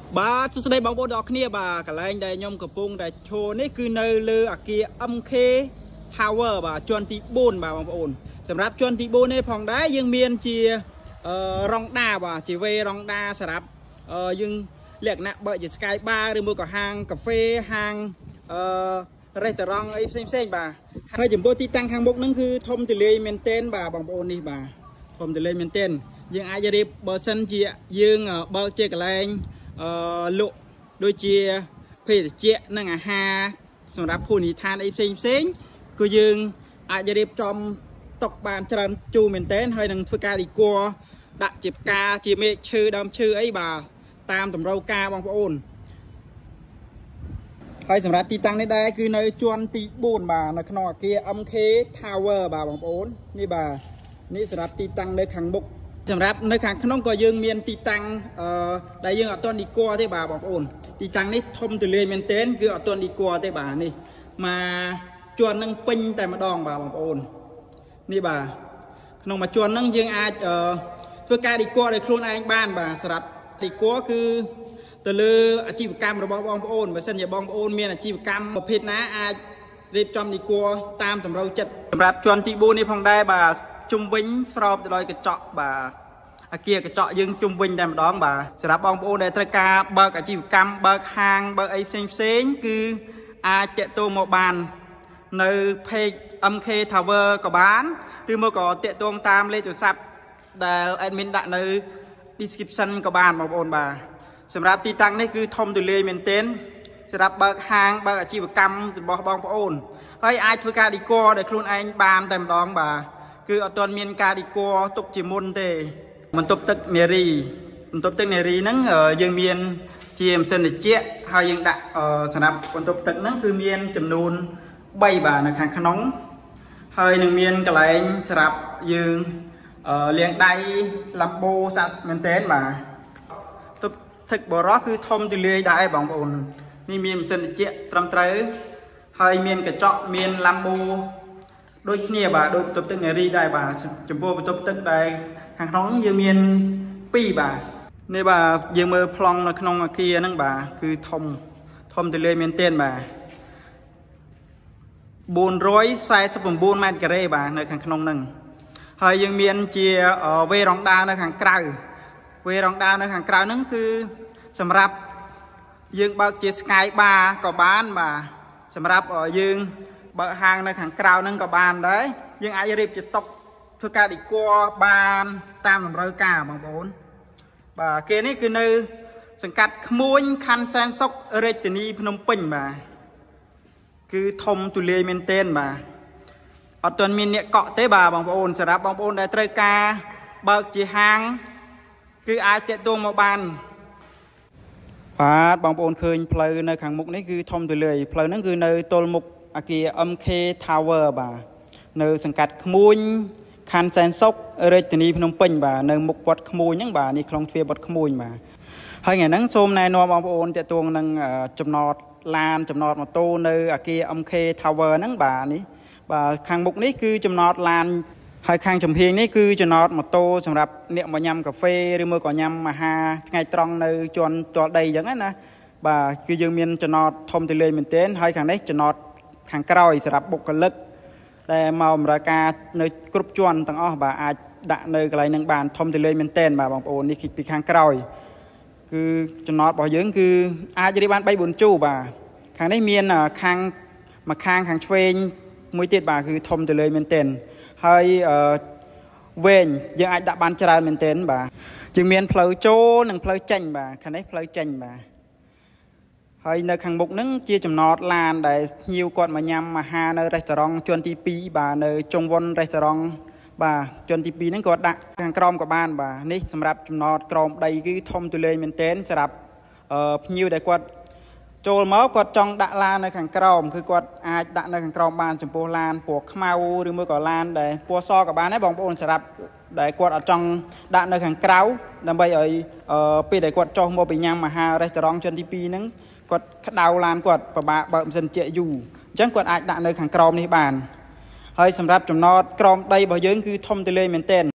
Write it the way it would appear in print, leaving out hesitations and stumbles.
បាទសួស្តីបងប្អូនទាំងអស់គ្នាបាទកន្លែងដែលខ្ញុំកំពុងតែឈរនេះគឺនៅលើអគារ MK Tower បាទជាន់ទី4បាទបងប្អូនសម្រាប់ជាន់ទី4នេះផងដែរយើងមានជារងដាបាទជាវេរងដាសម្រាប់យើងលក្ខណៈបើកជា Sky Bar ឬមួយក៏ហាងកាហ្វេហាងរេស្តូរ៉ង់អីផ្សេងបាទហើយចំពោះទីតាំងខាងមុខហ្នឹងគឺធំទូលាយមែនទែនបាទបងប្អូននេះបាទធំទូលាយមែនទែនយើងអាចរៀបបើសិនជាយើងបើកជាកន្លែងលក់ដូចជាភេសជ្ជៈនិងអាហារសម្រាប់ភូនិឋានអីផ្សេងគឺយើងអាចរៀបចំតុកបានច្រើនជូរមែនទែនហើយនឹងធ្វើការឌីគ័រដាក់ជាផ្កាជាមេឃឈើដើមឈើអីបាទតាមតម្រូវការបងប្អូនហើយសម្រាប់ទីតាំងនេះដែរគឺនៅជាន់ទី4បាទនៅក្នុងអគារ MK Tower បាទបងប្អូននេះបាទនេះសម្រាប់ទីតាំងនៅខាងមុខសម្រាប់នៅខាងក្នុងក៏យើងមានទីតាំងដែលយើងអត់ទាន់ឌីគ័រទេបាទបងប្អូនទីតាំងនេះធំទូលាយមែនទែនគឺអត់ទាន់ឌីគ័រទេបាទនេះមកជាន់នឹងពេញតែម្ដងបាទបងប្អូននេះបាទក្នុងមួយជាន់ហ្នឹងយើងអាចធ្វើការឌីគ័រដោយខ្លួនឯងបានបាទសម្រាប់ឌីគ័រគឺទៅលើអាជីវកម្មរបស់បងប្អូនបើសិនជាបងប្អូនមានអាជីវកម្មប្រភេទណាអាចរៀបចំឌីគ័រតាមតម្រូវចិត្តសម្រាប់ជាន់ទី4នេះផងដែរបាទជុំវិញស្រោបទៅដោយកញ្ចក់បាទអគារកញ្ចក់យើងជុំវិញតែម្ដងបាទសម្រាប់បងប្អូនដែលត្រូវការបើកអាជីវកម្មបើកហាងបើកអីផ្សេងគឺអាចតាក់ទងមកបាននៅ page MK Tower ក៏បានឬមកក៏តាក់ទងតាមលេខទូរស័ព្ទដែល admin ដាក់នៅ description ក៏បានបងប្អូនបាទសម្រាប់ទីតាំងនេះគឺធំទូលាយមែនទែនសម្រាប់បើកហាងបើកអាជីវកម្មរបស់បងប្អូនហើយអាចធ្វើការឌីគ័រដោយខ្លួនឯងបានតែម្ដងបាទគឺអត់ទាន់មានការឌីគ័រទុកជាមុនទេបន្ទប់ទឹកនារីហ្នឹងយើងមានជាម៉ាស៊ីនត្រជាក់ហើយយើងដាក់សម្រាប់បន្ទប់ទឹកហ្នឹងគឺមានចំនួន3បាទនៅខាងក្នុងហើយនឹងមានកន្លែងសម្រាប់យើងលាងដៃឡាំបូសាក់មែនទែនបាទបន្ទប់ទឹកបរោះគឺធំទូលាយដែរបងប្អូននេះមានម៉ាស៊ីនត្រជាក់ត្រឹមត្រូវហើយមានកញ្ចក់មានឡាំបូដូចគ្នាបាទដូចបន្ទប់ទឹកនារីដែរបាទចំពោះបន្ទប់ទឹកដែលខាងក្នុងយើងមាន2បាទនេះបាទយើងមើលប្លង់នៅក្នុងអគារហ្នឹងបាទគឺធំទូលាយមែនទែនបាទ449 ម៉ែត្រការ៉េបាទនៅខាងក្នុងហ្នឹងហើយយើងមានជាវេរងដានៅខាងក្រៅវេរងដានៅខាងក្រៅហ្នឹងគឺសម្រាប់យើងបើកជា Sky Bar ក៏បានបាទសម្រាប់យើងបើកហាងនៅខាងក្រៅហ្នឹងក៏បានដែរយើងអាចរៀបជាតុធ្វើការឌីគ័របានតាមតម្រូវការបងប្អូនបាទគេនេះគឺនៅសង្កាត់ក្មួយខណ្ឌសែនសុខរាជធានីភ្នំពេញបាទគឺធំទូលាយមែនទែនបាទអត់ទាន់មានអ្នកកក់ទេបាទបងប្អូនសម្រាប់បងប្អូនដែលត្រូវការបើកជាហាងគឺអាចតាក់ទងមកបានបាទបងប្អូនឃើញផ្លូវនៅខាងមុខនេះគឺធំទូលាយផ្លូវហ្នឹងគឺនៅទល់មុខអគារ MK Tower បាទនៅសង្កាត់ក្មួយខណ្ឌសែនសុខរាជធានីភ្នំពេញបាទនៅមុខវត្តក្មួយហ្នឹងបាទនេះខ្លងទ្វារវត្តក្មួយបាទហើយថ្ងៃហ្នឹងសូមណែនាំបងប្អូនតាក់ទងនឹងចំណតឡានចំណតម៉ូតូនៅអគារ MK Tower ហ្នឹងបាទនេះបាទខាងមុខនេះគឺចំណតឡានហើយខាងចំហៀងនេះគឺចំណតម៉ូតូសម្រាប់អ្នកមកញ៉ាំកាហ្វេឬមួយក៏ញ៉ាំអាហារថ្ងៃត្រង់នៅជាន់ទាល់ដីអញ្ចឹងណាបាទគឺយើងមានចំណតធំទូលាយមែនទែនហើយខាងនេះចំណតខាងក្រោយសម្រាប់បុគ្គលិកដែលមកបម្រើការនៅគ្រប់ជាន់ទាំងអស់បាទអាចដាក់នៅកន្លែងហ្នឹងបានធំទូលាយមែនទែនបាទបងប្អូននេះពីខាងក្រោយគឺចំណតរបស់យើងគឺអាចរៀបបាន3 4ជូរបាទខាងនេះមានខាងមួយខាងឆ្វេងមួយទៀតបាទគឺធំទូលាយមែនទែនហើយវែងយើងអាចដាក់បានច្រើនមែនទែនបាទយើងមានផ្លូវចូលនិងផ្លូវចេញបាទខាងនេះផ្លូវចេញបាទហើយនៅខាងមុខហ្នឹងជាចំណតឡានដែលភ្ញៀវគាត់មកញ៉ាំអាហារនៅរេស្តូរ៉ង់ជាន់ទី2បាទនៅចុងវណ្ណរេស្តូរ៉ង់បាទជាន់ទី2ហ្នឹងគាត់ដាក់ខាងក្រោមក៏បានបាទនេះសម្រាប់ចំណតក្រោមដីគឺធំទូលាយមែនទែនសម្រាប់ភ្ញៀវដែលគាត់ចូលមកគាត់ចង់ដាក់ឡាននៅខាងក្រោមគឺគាត់អាចដាក់នៅខាងក្រោមបានចំពោះឡានពណ៌ខ្មៅឬមួយក៏ឡានដែលពណ៌សក៏បានដែរបងប្អូនសម្រាប់ដែលគាត់អត់ចង់ដាក់នៅខាងក្រៅដើម្បីឲ្យពេលដែលគាត់ចុះមកពីញ៉ាំអាហាររេស្តូរ៉ង់ជាន់ទី2ហ្នឹងគាត់ក្តៅឡានគាត់ពិបាកបើកម៉ាស៊ីនជែកយូរអញ្ចឹងគាត់អាចដាក់នៅខាងក្រោមនេះបានហើយសម្រាប់ចំណតក្រោមដីរបស់យើងគឺធំទូលាយមែនទែន